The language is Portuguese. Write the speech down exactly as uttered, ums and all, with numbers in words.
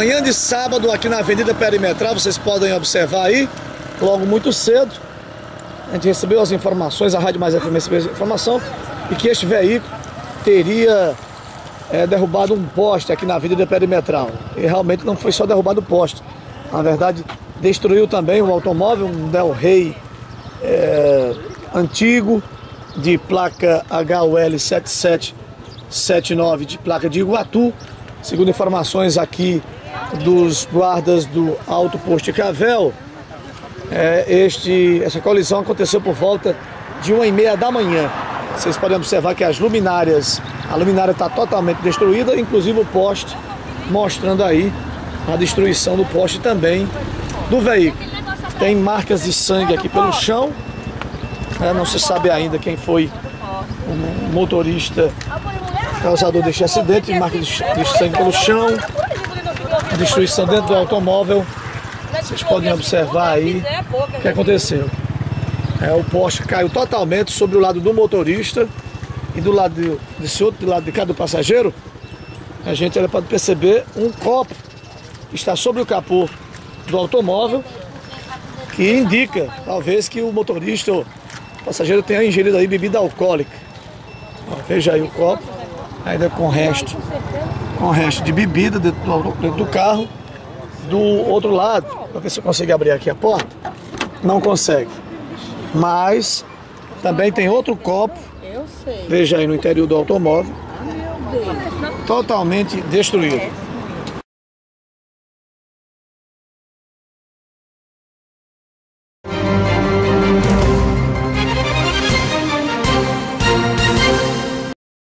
Manhã de sábado aqui na Avenida Perimetral, vocês podem observar aí, logo muito cedo, a gente recebeu as informações, a Rádio Mais F M recebeu a informação, e que este veículo teria é, derrubado um poste aqui na Avenida Perimetral. E realmente não foi só derrubado o poste, na verdade destruiu também um automóvel, um Del Rey é, antigo, de placa H U L sete sete sete nove, de placa de Iguatu. Segundo informações aqui dos guardas do Alto Posto Cavel, é, este, essa colisão aconteceu por volta de uma e meia da manhã. Vocês podem observar que as luminárias, a luminária está totalmente destruída, inclusive o poste, mostrando aí a destruição do poste também do veículo. Tem marcas de sangue aqui pelo chão, é, não se sabe ainda quem foi o motorista causador deste acidente. Marcas de sangue pelo chão, destruição dentro do automóvel. Vocês podem observar aí o que aconteceu. É, o poste caiu totalmente sobre o lado do motorista e do lado desse outro, do lado de cá do passageiro. A gente ainda pode perceber um copo que está sobre o capô do automóvel, que indica talvez que o motorista, o passageiro, tenha ingerido aí bebida alcoólica. Ó, veja aí o copo, ainda com resto, com resto de bebida dentro do, dentro do carro. Do outro lado, para ver se eu consigo abrir aqui a porta, não consegue. Mas também tem outro copo, veja aí no interior do automóvel, totalmente destruído.